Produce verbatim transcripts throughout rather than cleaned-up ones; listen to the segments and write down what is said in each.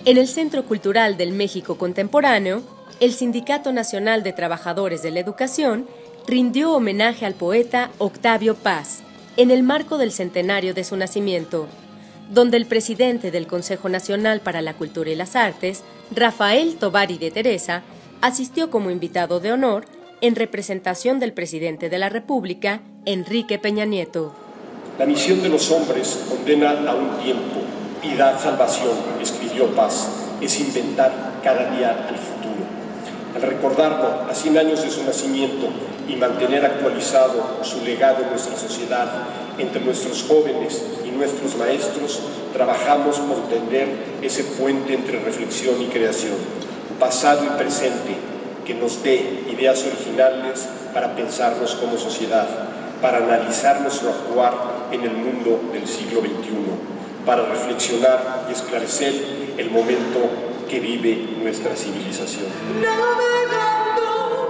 En el Centro Cultural del México Contemporáneo, el Sindicato Nacional de Trabajadores de la Educación rindió homenaje al poeta Octavio Paz en el marco del centenario de su nacimiento, donde el presidente del Consejo Nacional para la Cultura y las Artes, Rafael Tovar y de Teresa, asistió como invitado de honor en representación del presidente de la República, Enrique Peña Nieto. La misión de los hombres condena a un tiempo y da salvación, escribió Paz, es inventar cada día el futuro. Al recordarlo a cien años de su nacimiento y mantener actualizado su legado en nuestra sociedad, entre nuestros jóvenes y nuestros maestros, trabajamos por tender ese puente entre reflexión y creación, pasado y presente, que nos dé ideas originales para pensarnos como sociedad, para analizar nuestro actuar en el mundo del siglo veintiuno, para reflexionar y esclarecer el momento que vive nuestra civilización. Navegando,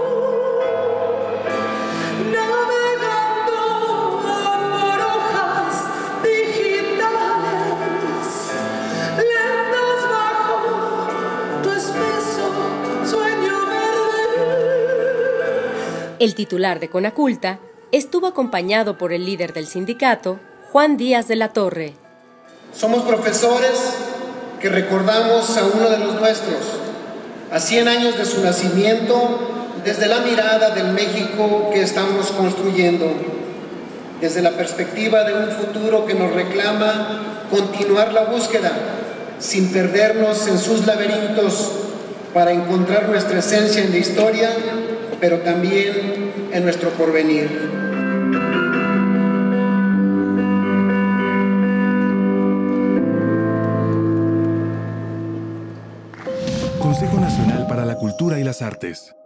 navegando por hojas digitales, lentas bajo tu espeso sueño verde. El titular de Conaculta estuvo acompañado por el líder del sindicato, Juan Díaz de la Torre. Somos profesores que recordamos a uno de los nuestros, a cien años de su nacimiento, desde la mirada del México que estamos construyendo, desde la perspectiva de un futuro que nos reclama continuar la búsqueda, sin perdernos en sus laberintos, para encontrar nuestra esencia en la historia, pero también en nuestro porvenir. Consejo Nacional para la Cultura y las Artes.